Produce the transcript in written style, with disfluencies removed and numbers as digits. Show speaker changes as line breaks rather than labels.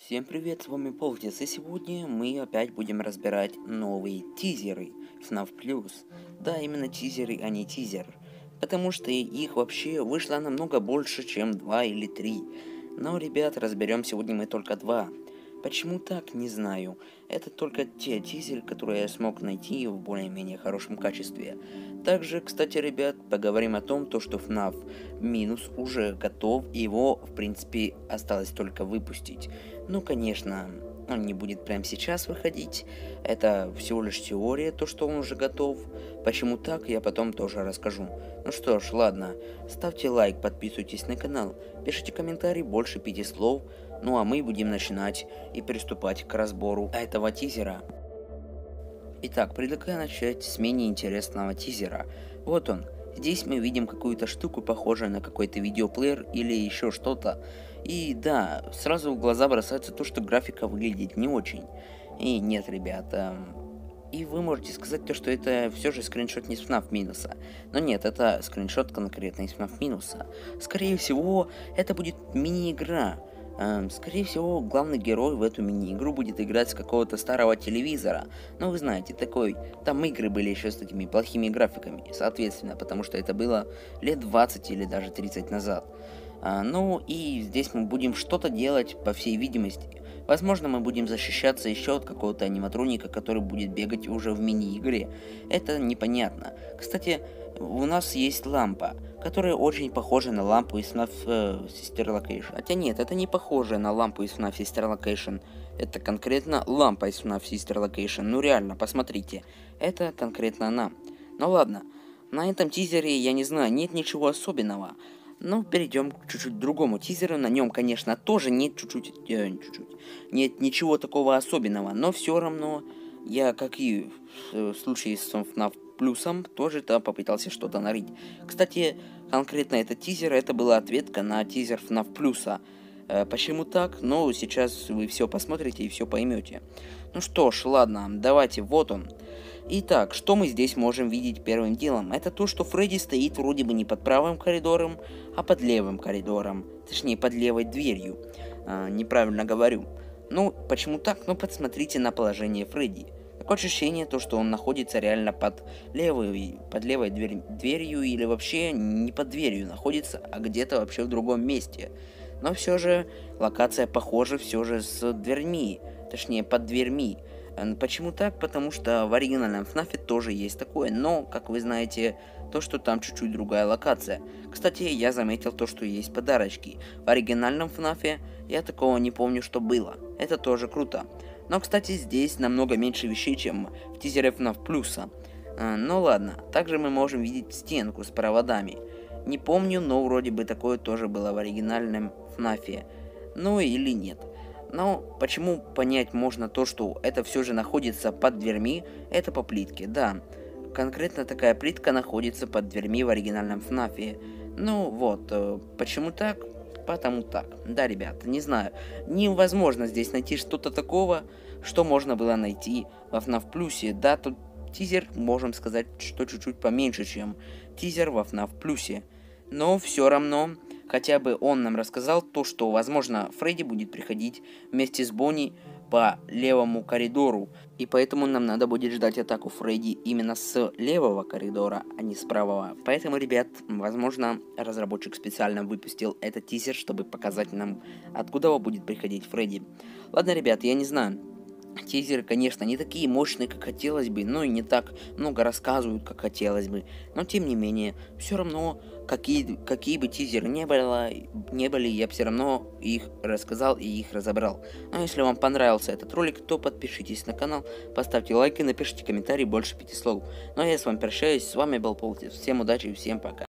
Всем привет, с вами Полтис, и сегодня мы опять будем разбирать новые тизеры FNAF Plus. Да, именно тизеры, а не тизер, потому что их вообще вышло намного больше, чем 2 или 3. Но, ребят, разберем сегодня мы только 2. Почему так, не знаю. Это только те тизеры, которые я смог найти в более-менее хорошем качестве. Также, кстати, ребят, поговорим о том, что FNAF минус уже готов, и его, в принципе, осталось только выпустить. Ну, конечно, он не будет прямо сейчас выходить. Это всего лишь теория, то, что он уже готов. Почему так, я потом тоже расскажу. Ну что ж, ладно. Ставьте лайк, подписывайтесь на канал, пишите комментарий больше 5 слов. Ну а мы будем начинать и приступать к разбору этого тизера. Итак, предлагаю начать с менее интересного тизера. Вот он. Здесь мы видим какую-то штуку, похожую на какой-то видеоплеер или еще что-то. И да, сразу в глаза бросается то, что графика выглядит не очень. И нет, ребята. И вы можете сказать то, что это все же скриншот не с FNAF минуса. Но нет, это скриншот конкретно из FNAF минуса. Скорее всего, это будет мини-игра. Скорее всего, главный герой в эту мини-игру будет играть с какого-то старого телевизора. Ну, вы знаете, такой... Там игры были еще с такими плохими графиками, соответственно, потому что это было лет 20 или даже 30 назад. Ну, и здесь мы будем что-то делать, по всей видимости. Возможно, мы будем защищаться еще от какого-то аниматроника, который будет бегать уже в мини-игре. Это непонятно. Кстати, у нас есть лампа, которая очень похожа на лампу из FNAF Sister Location. Хотя нет, это не похоже на лампу из FNAF Sister Location. Это конкретно лампа из FNAF Sister Location. Ну реально, посмотрите. Это конкретно она. Ну ладно, на этом тизере, я не знаю, нет ничего особенного. Но перейдем к чуть-чуть другому тизеру. На нем, конечно, тоже нет нет ничего такого особенного. Но все равно я, как и в случае с FNAF плюсом, тоже там попытался что-то нарыть. Кстати, конкретно этот тизер, это была ответка на тизер FNAF плюса. Почему так? Ну, сейчас вы все посмотрите и все поймете. Ну что ж, ладно, давайте, вот он. Итак, что мы здесь можем видеть первым делом? Это то, что Фредди стоит вроде бы не под правым коридором, а под левым коридором. Точнее, под левой дверью. Неправильно говорю. Ну, почему так? Ну, посмотрите на положение Фредди. Такое ощущение, то, что он находится реально под левой дверью или вообще не под дверью находится, а где-то вообще в другом месте. Но все же локация похожа все же с дверьми, точнее под дверьми. Почему так? Потому что в оригинальном FNAF тоже есть такое, но, как вы знаете, то, что там чуть-чуть другая локация. Кстати, я заметил то, что есть подарочки. В оригинальном FNAF я такого не помню, что было. Это тоже круто. Но, кстати, здесь намного меньше вещей, чем в тизере FNAF плюса. Ну ладно, также мы можем видеть стенку с проводами. Не помню, но вроде бы такое тоже было в оригинальном FNAF. Ну или нет. Но почему понять можно то, что это все же находится под дверьми, это по плитке, да. Конкретно такая плитка находится под дверьми в оригинальном FNAF. Ну вот, почему так? Потому так. Да, ребята, не знаю. Невозможно здесь найти что-то такого, что можно было найти во FNAF Плюсе. Да, тут тизер, можем сказать, что чуть-чуть поменьше, чем тизер во FNAF Плюсе. Но все равно, хотя бы он нам рассказал то, что, возможно, Фредди будет приходить вместе с Бонни по левому коридору. И поэтому нам надо будет ждать атаку Фредди именно с левого коридора, а не с правого. Поэтому, ребят, возможно, разработчик специально выпустил этот тизер, чтобы показать нам, откуда будет приходить Фредди. Ладно, ребят, я не знаю. Тизеры, конечно, не такие мощные, как хотелось бы, но и не так много рассказывают, как хотелось бы. Но, тем не менее, все равно, какие бы тизеры не были, я все равно их рассказал и их разобрал. Но если вам понравился этот ролик, то подпишитесь на канал, поставьте лайк и напишите комментарий больше 5 слов. Ну а я с вами прощаюсь, с вами был Полтис. Всем удачи и всем пока.